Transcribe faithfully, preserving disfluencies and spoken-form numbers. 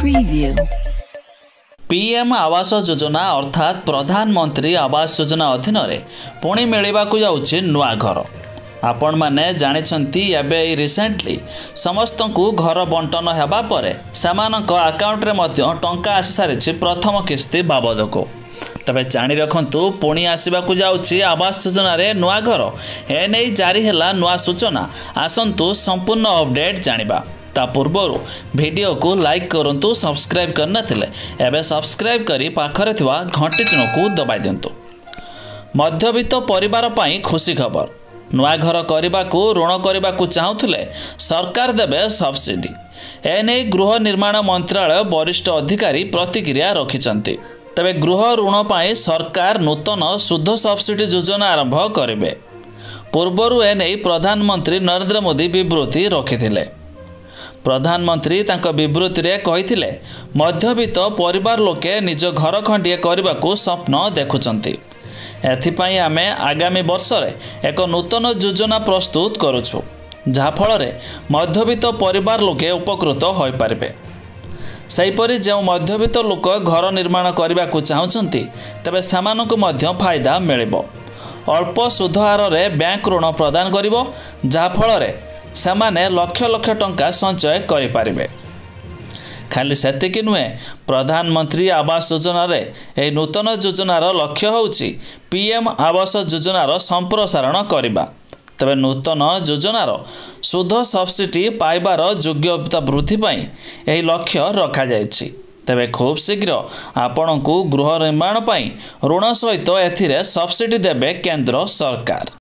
Preview. PM Awas Yojana अर्थात प्रधानमंत्री आवास योजना अधीन पुणी मिलवाक जाऊँगी नुआ घर। आपण माने जानिछंती एबे रिसेंटली समस्त को घर बंटन हेबा परे सामानक अकाउंट रे मध्य टंका आसी सारिछि प्रथम किस्ती बाबद को। तबे जानी रखंतु पुणी आसवाक जाऊँगी आवास योजना रे नुआ घर। एने जारी हैला नुआ सूचना। आसंतु संपूर्ण अपडेट जानिबा। ता पूर्वर वीडियो को लाइक करंतु, सब्सक्राइब करना थिले एबे सब्सक्राइब करी पाखरे थिवा घंटी चिन्ह को दबाई दियंतु। मध्यवित्त परिवार पाई खुशी खबर। नुआ घर करने को ऋण करने को चाहूले सरकार देवे सब्सिडी। एने गृह निर्माण मंत्रालय वरिष्ठ अधिकारी प्रतिक्रिया रखिछंती। तबे गृह ऋण पाई सरकार नूतन शुद्ध सब्सिडी योजना आरंभ करेंगे। पूर्वरु एने प्रधानमंत्री नरेंद्र मोदी विवृत्ति रखिथिले। प्रधानमंत्री तांको विवृत्ति रे कहिथिले मध्यवित्त परिवार लोके निज घर खंडिए करने को स्वप्न देखुचंती। एथिपाई आमे आगामी वर्ष रे एक नूतन योजना प्रस्तुत करुछु, जहा फल रे मध्यवित्त परिवार लोके उपकृत होई पारिबे। सेहीपरि जो मध्यवित्त लोक घर निर्माण करने को चाहूँगी तेबे सेमानकु मध्य फायदा मिलिबो। अल्प सुध हार रे बैंक ऋण प्रदान करिबो, जहा फल रे सेमाने लक्ष लक्ष टंका संचय करि पारिबे। खाली सेतिकी नुहे, प्रधानमंत्री आवास योजना रे ए नूतन योजनार लक्ष्य होउची पीएम आवास योजनार संप्रसारण करिबा। तबे नूतन योजनार शुद्ध सब्सिडी पाइबार योग्यता वृद्धि पाई एही लक्ष्य रखा जायछि। तबे खूब शीघ्र आपणकु गृह निर्माण पाई ऋण सहित एथिरे सब्सिडी देबे केंद्र सरकार।